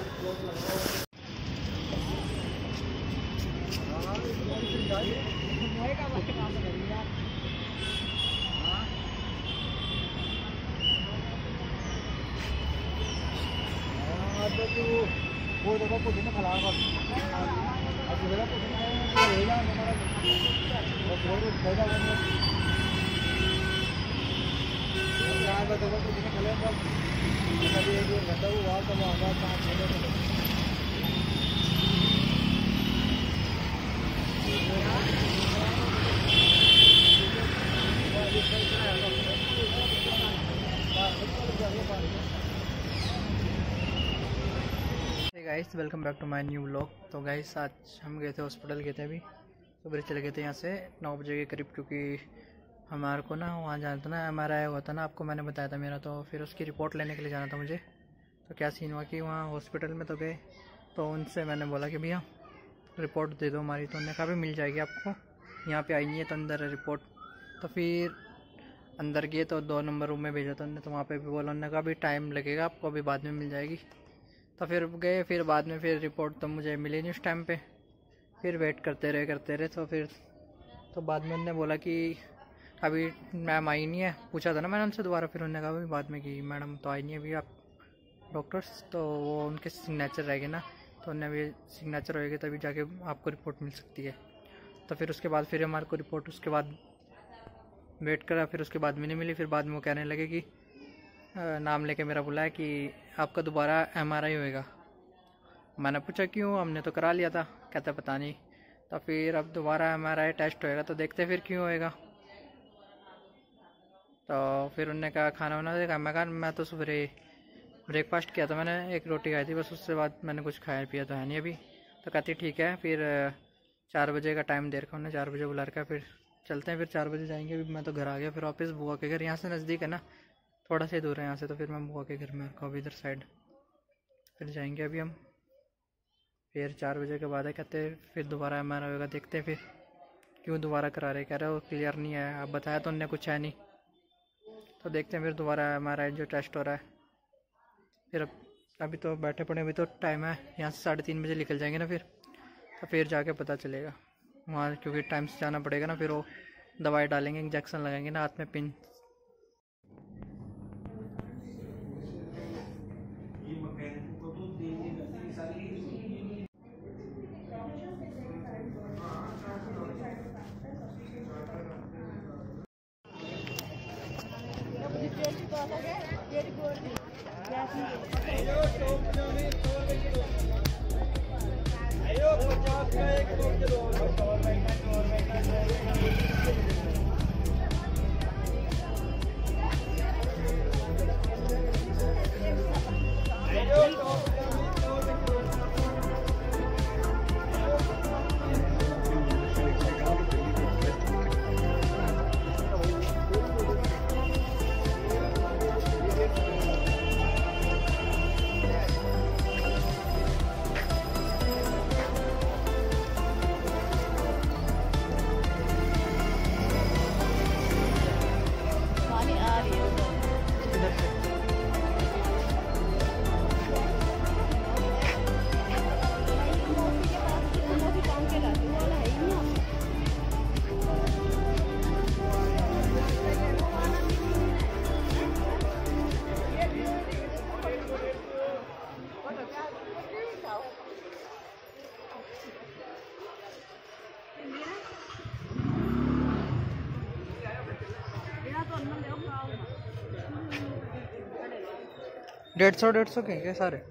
वो देखो कुछ नहीं खिला अब देखो कुछ नहीं रहेगा हमारा वो पूरा फायदा होगा यहाँ पे देखो कुछ नहीं खिलाएगा अभी ये घंटा हुआ तो वो आवाज 5-6 minute guys welcome back to my new vlog. तो गाइस आज हम गए थे हॉस्पिटल, गए थे अभी सुबह चले गए थे यहाँ से 9 बजे के करीब, क्योंकि हमारे को ना वहाँ जाना था ना, MRI हुआ था ना, आपको मैंने बताया था मेरा, तो फिर उसकी रिपोर्ट लेने के लिए जाना था मुझे। तो क्या सीन हुआ कि वहाँ हॉस्पिटल में तो गए, तो उनसे मैंने बोला कि भैया रिपोर्ट दे दो हमारी, तो उन्होंने कहा भी मिल जाएगी आपको, यहाँ पर आई नहीं है तो अंदर है रिपोर्ट। तो फिर अंदर गए तो 2 नंबर रूम में भेजा था उन्होंने, तो वहाँ पर भी बोला, उन्होंने कहा अभी टाइम लगेगा आपको, अभी बाद में मिल जाएगी। तो फिर गए, फिर बाद में फिर रिपोर्ट तो मुझे मिली नहीं उस टाइम पे, फिर वेट करते रहे तो फिर तो बाद में उन्होंने बोला कि अभी मैम आई नहीं है। पूछा था ना मैंने उनसे दोबारा, फिर उन्होंने कहा भी बाद में कि मैडम तो आई नहीं है अभी, आप डॉक्टर्स तो वो उनके सिग्नेचर रहेंगे ना, तो उन्हें भी सिग्नेचर होएगी तभी जाके आपको रिपोर्ट मिल सकती है। तो फिर उसके बाद फिर हमारे को रिपोर्ट उसके बाद वेट करा, फिर उसके बाद में नहीं मिली। फिर बाद में वो कहने लगे कि नाम लेके मेरा बुलाया कि आपका दोबारा MRI होएगा। मैंने पूछा क्यों, हमने तो करा लिया था। कहता पता नहीं। तो फिर अब दोबारा MRI टेस्ट होएगा, तो देखते फिर क्यों होएगा। तो फिर उन्होंने कहा खाना वाना देखा, मैं कहा मैं तो सुबह ब्रेकफास्ट किया था, मैंने 1 रोटी खाई थी बस, उसके बाद मैंने कुछ खाया पिया तो है नहीं अभी। तो कहती ठीक है, फिर 4 बजे का टाइम दे रखा उन्होंने, 4 बजे बुला रखा, फिर चलते हैं, फिर 4 बजे जाएंगे। अभी मैं तो घर आ गया फिर वापस बुआ के घर, यहाँ से नज़दीक है ना, थोड़ा सा दूर है यहाँ से, तो फिर मैं बुआ के घर में रखा अभी इधर साइड। फिर जाएंगे अभी हम, फिर 4 बजे के बाद है कहते फिर दोबारा MRI होगा, देखते हैं फिर क्यों दोबारा करा रहे। कह रहे हो क्लियर नहीं है, अब बताया तो उनने कुछ है नहीं, तो देखते हैं फिर दोबारा MRI जो टेस्ट हो रहा है। फिर अभी तो बैठे पड़े, अभी तो टाइम है, यहाँ से 3:30 बजे निकल जाएंगे ना, फिर जाके पता चलेगा वहाँ, क्योंकि टाइम से जाना पड़ेगा ना। फिर वो दवाई डालेंगे, इंजेक्शन लगाएंगे ना हाथ में, पिन। डेढ़ सौ के क्या सारे?